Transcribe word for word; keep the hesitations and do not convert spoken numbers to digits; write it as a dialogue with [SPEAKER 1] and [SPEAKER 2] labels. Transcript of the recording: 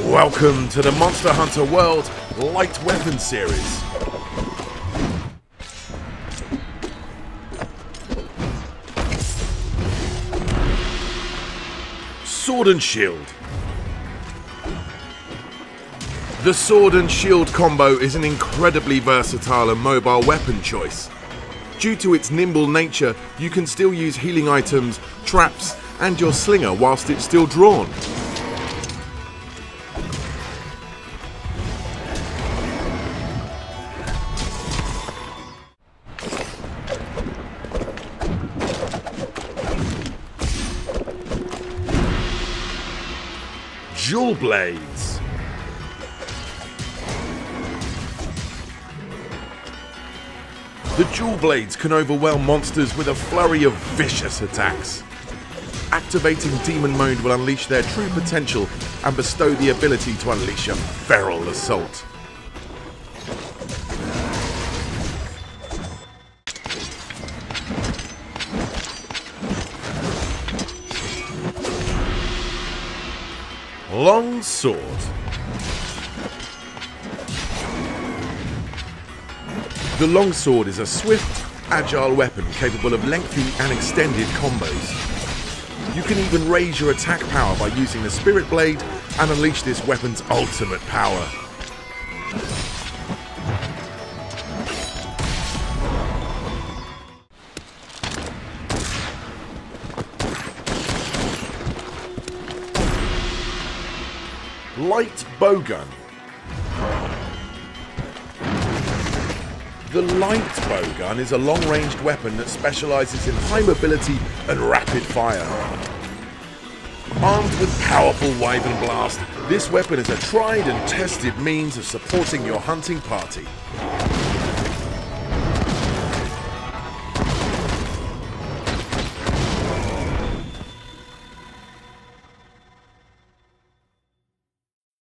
[SPEAKER 1] Welcome to the Monster Hunter World Light Weapon Series. Sword and Shield. The Sword and Shield combo is an incredibly versatile and mobile weapon choice. Due to its nimble nature, you can still use healing items, traps, and your slinger whilst it's still drawn. Jewel Blades. The Jewel Blades can overwhelm monsters with a flurry of vicious attacks. Activating Demon Mode will unleash their true potential and bestow the ability to unleash a feral assault. Long Sword. The Long Sword is a swift, agile weapon capable of lengthy and extended combos. You can even raise your attack power by using the Spirit Blade and unleash this weapon's ultimate power. Light Bowgun. The Light Bowgun is a long-ranged weapon that specialises in high mobility and rapid fire. Armed with powerful Wyvern Blast, this weapon is a tried and tested means of supporting your hunting party.